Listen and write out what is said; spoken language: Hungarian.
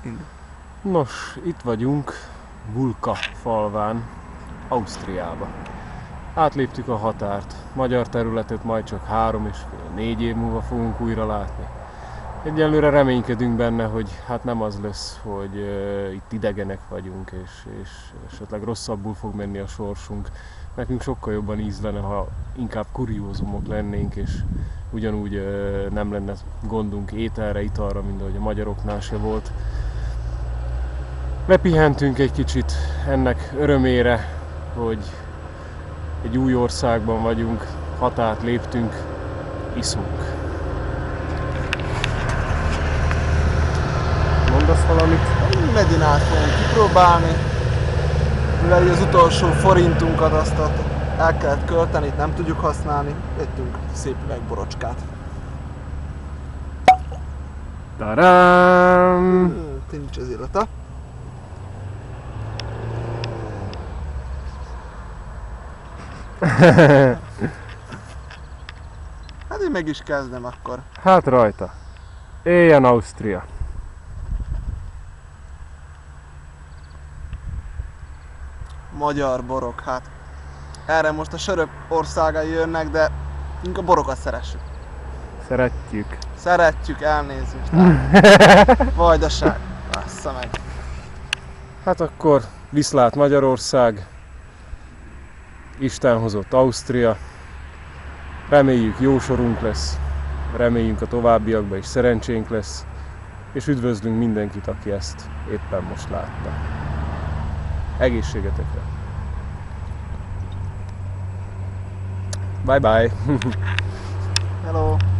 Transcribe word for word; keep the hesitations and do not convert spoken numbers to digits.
Nos, itt vagyunk Bulka falván, Ausztriába. Átléptük a határt, magyar területet majd csak három és fél, négy év múlva fogunk újra látni. Egyelőre reménykedünk benne, hogy hát nem az lesz, hogy uh, itt idegenek vagyunk, és, és esetleg rosszabbul fog menni a sorsunk. Nekünk sokkal jobban ízlene, ha inkább kuriózumok lennénk, és ugyanúgy uh, nem lenne gondunk ételre, italra, mint ahogy a magyaroknál se volt. Lepihentünk egy kicsit ennek örömére, hogy egy új országban vagyunk, határt léptünk, iszunk. Mondasz valamit? Medinát fogunk kipróbálni, mivel az utolsó forintunkat azt el kellett költeni, itt nem tudjuk használni, vettünk szép üvegborocskát. Tadám! Nincs az illata. Hát én meg is kezdem akkor. Hát rajta. Éljen Ausztria! Magyar borok, hát erre most a sörök országai jönnek, de inkább a borokat szeressük. Szeretjük. Szeretjük, elnézést. Vajdaság. Bassza meg. Hát akkor viszlát Magyarország, Isten hozott Ausztria, reméljük jó sorunk lesz, reméljünk a továbbiakban is szerencsénk lesz, és üdvözlünk mindenkit, aki ezt éppen most látta. Egészségetekre! Bye bye! Hello!